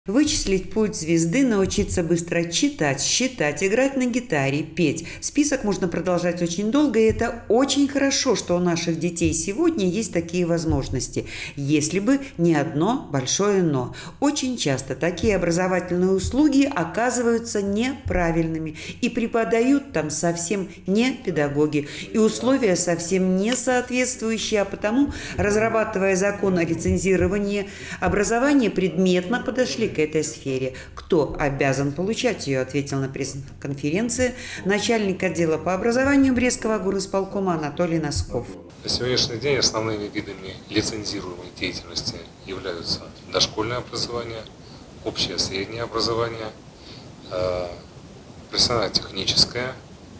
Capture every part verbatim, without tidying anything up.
Вычислить путь звезды, научиться быстро читать, считать, играть на гитаре, петь. Список можно продолжать очень долго, и это очень хорошо, что у наших детей сегодня есть такие возможности. Если бы не одно большое «но». Очень часто такие образовательные услуги оказываются неправильными, и преподают там совсем не педагоги, и условия совсем не соответствующие, а потому, разрабатывая закон о лицензировании образования, предметно подошли к этой сфере. Кто обязан получать ее, ответил на пресс-конференции начальник отдела по образованию Брестского горисполкома Анатолий Носков. На сегодняшний день основными видами лицензируемой деятельности являются дошкольное образование, общее среднее образование, профессионально-техническое,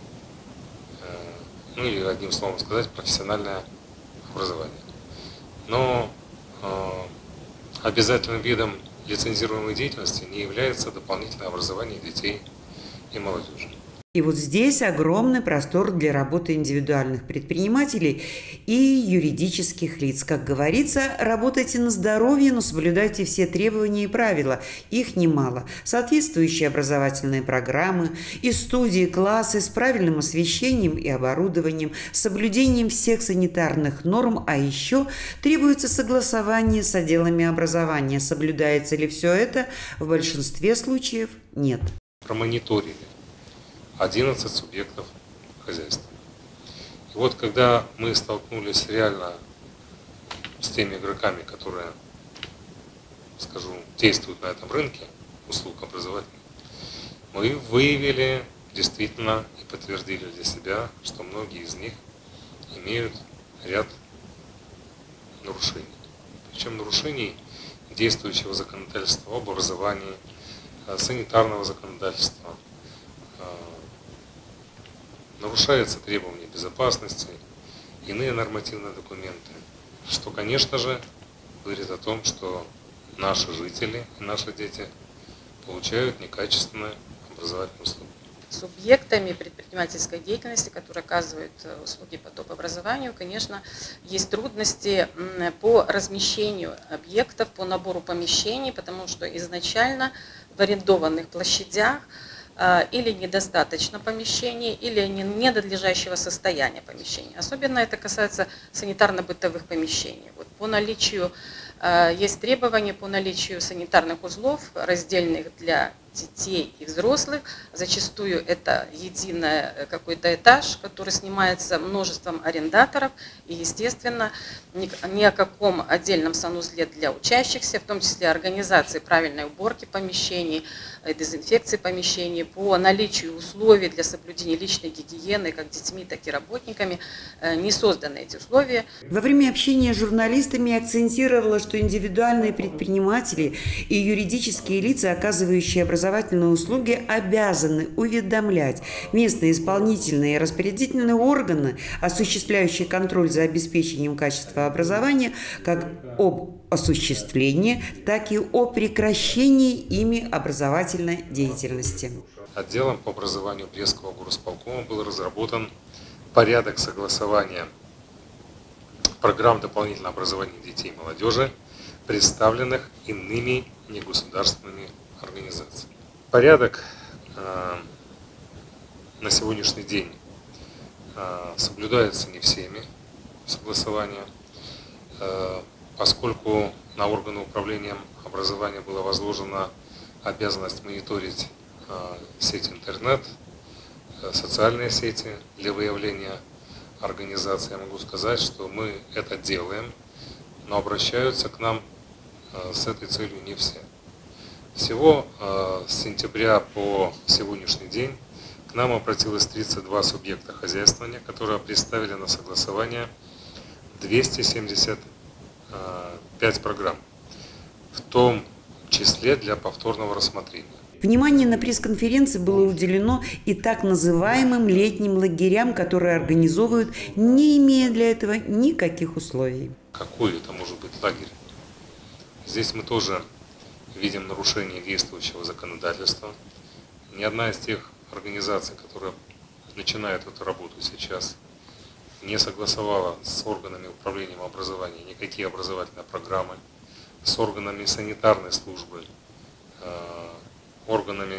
ну или одним словом сказать, профессиональное образование. Но обязательным видом лицензируемой деятельности не является дополнительное образование детей и молодежи. И вот здесь огромный простор для работы индивидуальных предпринимателей и юридических лиц. Как говорится, работайте на здоровье, но соблюдайте все требования и правила. Их немало. Соответствующие образовательные программы и студии, классы с правильным освещением и оборудованием, с соблюдением всех санитарных норм, а еще требуется согласование с отделами образования. Соблюдается ли все это? В большинстве случаев нет. Промониторили одиннадцать субъектов хозяйства. И вот когда мы столкнулись реально с теми игроками, которые, скажу, действуют на этом рынке услуг образовательных, мы выявили действительно и подтвердили для себя, что многие из них имеют ряд нарушений. Причем нарушений действующего законодательства об образовании, санитарного законодательства. Нарушаются требования безопасности, иные нормативные документы, что, конечно же, говорит о том, что наши жители и наши дети получают некачественные образовательные услуги. Субъектами предпринимательской деятельности, которые оказывают услуги по топ образованию, конечно, есть трудности по размещению объектов, по набору помещений, потому что изначально в арендованных площадях или недостаточно помещений, или ненадлежащего состояния помещений. Особенно это касается санитарно-бытовых помещений. Вот по наличию, есть требования по наличию санитарных узлов, раздельных для детей и взрослых. Зачастую это единый какой-то этаж, который снимается множеством арендаторов. И, естественно, ни о каком отдельном санузле для учащихся, в том числе организации правильной уборки помещений, дезинфекции помещений, по наличию условий для соблюдения личной гигиены как детьми, так и работниками, не созданы эти условия. Во время общения с журналистами акцентировала, что индивидуальные предприниматели и юридические лица, оказывающие образовательные услуги, обязаны уведомлять местные исполнительные и распорядительные органы, осуществляющие контроль за обеспечением качества образования, как об осуществлении, так и о прекращении ими образовательной деятельности. Отделом по образованию Брестского горисполкома был разработан порядок согласования программ дополнительного образования детей и молодежи, представленных иными негосударственными организациями. Порядок э, на сегодняшний день э, соблюдается не всеми согласования, э, поскольку на органы управления образования была возложена обязанность мониторить э, сеть интернет, э, социальные сети для выявления организаций. Я могу сказать, что мы это делаем, но обращаются к нам э, с этой целью не все. Всего э, с сентября по сегодняшний день к нам обратилось тридцать два субъекта хозяйствования, которые представили на согласование двести семьдесят пять программ, в том числе для повторного рассмотрения. Внимание на пресс-конференции было уделено и так называемым летним лагерям, которые организовывают, не имея для этого никаких условий. Какой это может быть лагерь? Здесь мы тоже видим нарушение действующего законодательства. Ни одна из тех организаций, которая начинает эту работу сейчас, не согласовала с органами управления образования никакие образовательные программы, с органами санитарной службы органами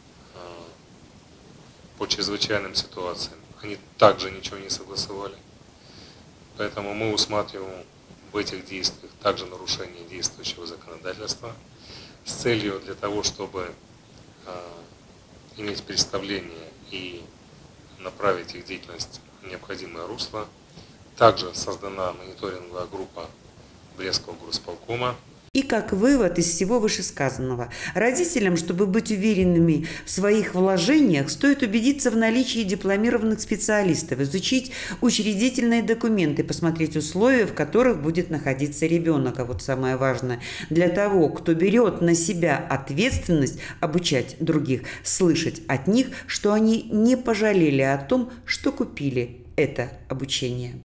по чрезвычайным ситуациям. Они также ничего не согласовали. Поэтому мы усматриваем в этих действиях также нарушение действующего законодательства с целью для того, чтобы э, иметь представление и направить их деятельность в необходимое русло. Также создана мониторинговая группа Брестского горосполкома. И как вывод из всего вышесказанного, родителям, чтобы быть уверенными в своих вложениях, стоит убедиться в наличии дипломированных специалистов, изучить учредительные документы, посмотреть условия, в которых будет находиться ребенок. А вот самое важное, для того, кто берет на себя ответственность обучать других, слышать от них, что они не пожалели о том, что купили это обучение.